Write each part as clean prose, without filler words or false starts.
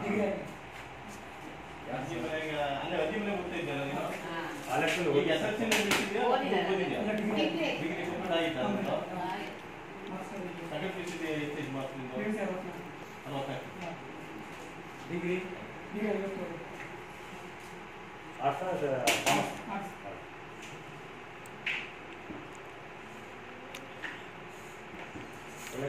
ಅಜ್ಜಿ ಮನೆಗೆ ಅಲ್ಲೇ ಅಜ್ಜಿ ಮನೆಗೆ ಓದ್ತಿದ್ದೀರಾ ನೀವು? ಈಗ SSLC ಬಿಟ್ಟಿದ್ದೀರಾ? ಓದಿದ್ದೀರಾ? ಡಿಗ್ರಿ ಕಂಪ್ಲೀಟ್ ಆಯಿತಾ ನಿಮ್ಮದು? ಸೆಕೆಂಡ್ PUC ಎಷ್ಟು ಮಾರ್ಕ್ಸ್ ನಿಮ್ಮದು? 64. ಡಿಗ್ರಿ ಆರ್ಟ್ಸ್ ಒಳ್ಳೆ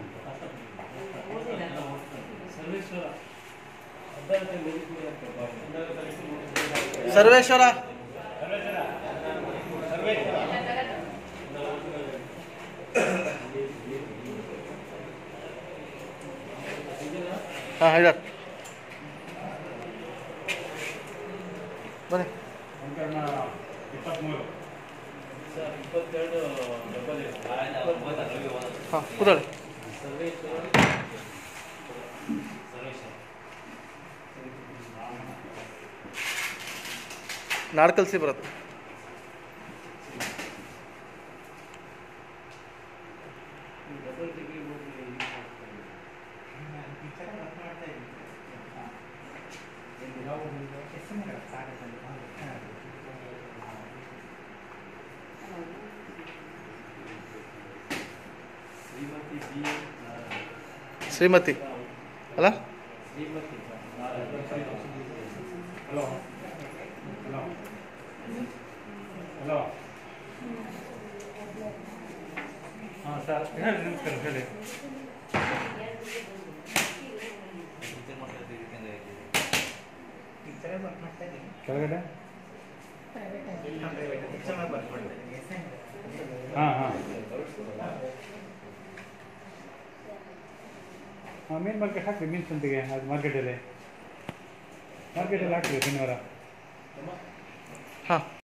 ಸರ್ವೇಶ್ವರ ಹಾಂ ಹೇಳ ಬನ್ನಿ. 23 ಹಾಂ ಕೂತಾಳೆ. ನಾಡ್ಕಲ್ಸಿ ಬರುತ್ತೆ. ಶ್ರೀಮತಿ ಅಲ್ಲ? ಹಲೋ ಹಲೋ ಹಲೋ ಹಾಂ ಸರ್ ಹೇಳಿ, ನಮಸ್ಕಾರ ಹೇಳಿ. ಕೆಳಗಡೆ ಹಾಂ ಹಾಂ ಹಾಂ ಮೀನು ಮಾರ್ಕೆಟ್ ಹಾಕ್ರಿ. ಮೀನು ಸಂತಿಗೆ ಅದು ಮಾರ್ಕೆಟಲ್ಲಿ ಹಾಕ್ರಿ ಶನಿವಾರ. ಹಾಂ